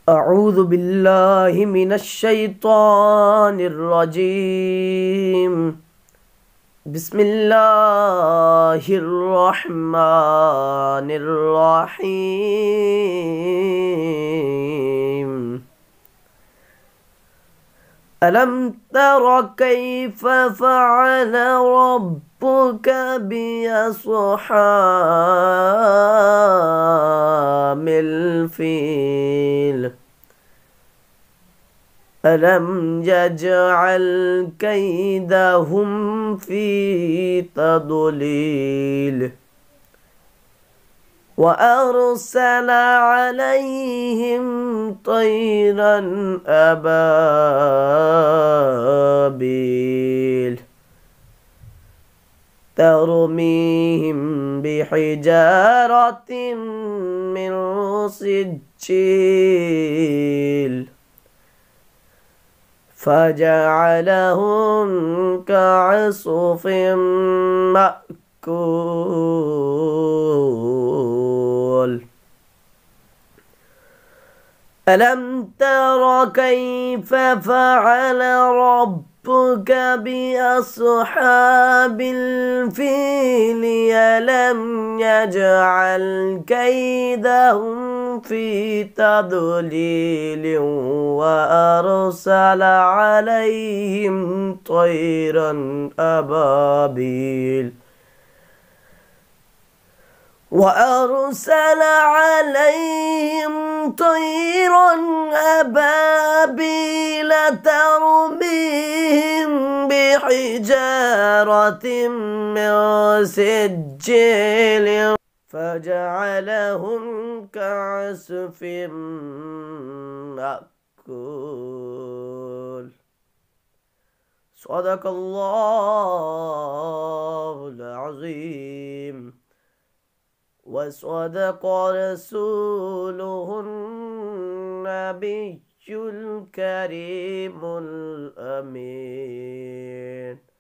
أعوذ بالله من الشيطان الرجيم. بسم الله الرحمن الرحيم. ألم تر كيف فعل ربك بأصحاب الفيل؟ ألم يجعل كيدهم في تضليل وأرسل عليهم طيرا أبابيل ترميهم بحجارة من سجيل فجعلهم كعصف مأكول. ألم تر كيف فعل ربك بأصحاب الفيل؟ ألم يجعل كيدهم في تضليل وأرسل عليهم طيرا أبابيل ترميهم بحجارة من سجيل فجعلهم كعصف مأكول. صدق الله العظيم وصدق رسوله النبي الكريم الأمين.